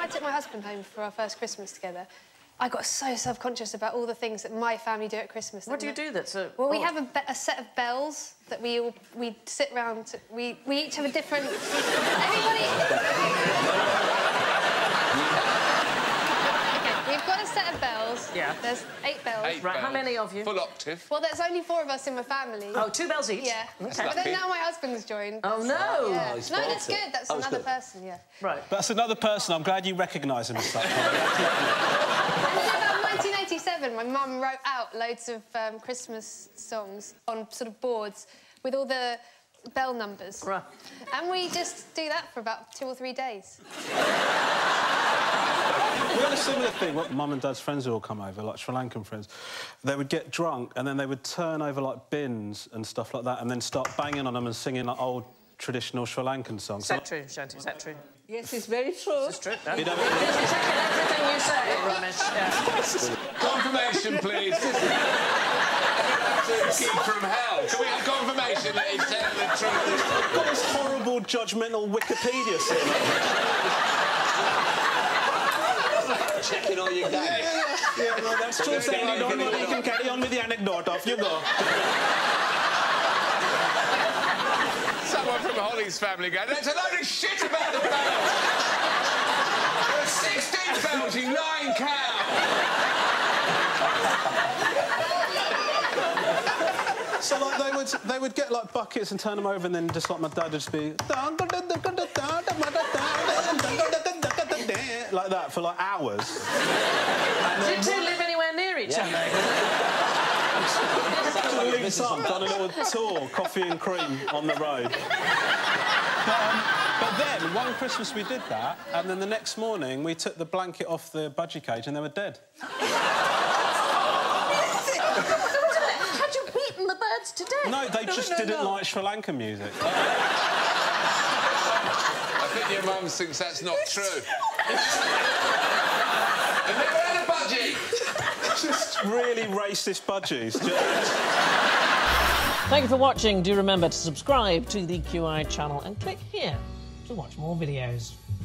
took my husband home for our first Christmas together, I got so self-conscious about all the things that my family do at Christmas. What do you do that's so... Well, we have a set of bells that we sit round... We each have a different... Everybody... OK, we've got a set of bells. Yeah. There's 8 bells. 8 right, bells. how many of you? Full octave. Well, there's only 4 of us in my family. Oh, 2 bells each? Yeah. OK. But then now my husband's joined. Oh, no! Yeah. No, that's good. That's another person, yeah. Right. That's another person. I'm glad you recognise him as such. About 1987, my mum wrote out loads of Christmas songs on sort of boards with all the bell numbers. Right. And we just do that for about 2 or 3 days. We had a similar thing. Mum and Dad's friends would all come over, like Sri Lankan friends. They would get drunk and then they would turn over, like, bins and stuff like that and then start banging on them and singing, like, old traditional Sri Lankan songs. Is that true, Shanti? Is that true? Yes, it's very true. It's true. No? You know, Just checking everything you say, Romesh. Yeah. Confirmation, please. Keep from hell. Can we have confirmation that he's telling the truth? I've got this horrible, judgmental Wikipedia sitting up. Checking all your gags. Yeah, well, that's true, Sandy. Don't worry, you can carry on with the anecdote. Off you go. Someone from Holly's family going, there's a load of shit about the bells. There are 16 bells, you lying cow. So, like, they would get, like, buckets and turn them over and then just, like, my dad would just be... like that for, like, hours. Do you 2 live anywhere near each other? Done a little tour, coffee and cream on the road. But then, one Christmas we did that, and then the next morning we took the blanket off the budgie cage and they were dead. Had you beaten the birds to death? No, they just didn't like Sri Lankan music. I think your mum thinks that's not true. I've never had a budgie. Just really racist budgies. Thank you for watching. Do remember to subscribe to the QI channel and click here to watch more videos.